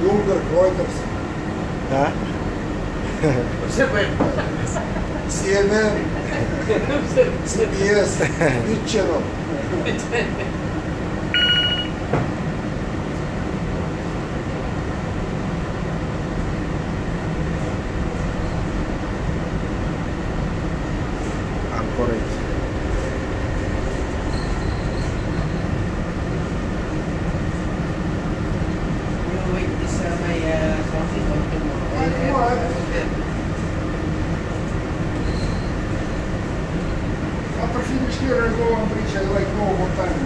Bloomberg, Reuters, Huh? CNN, CBS, News Channel. Anchorage. You wait this my something or tomorrow. After finish here, I go on bridge. I like know what time.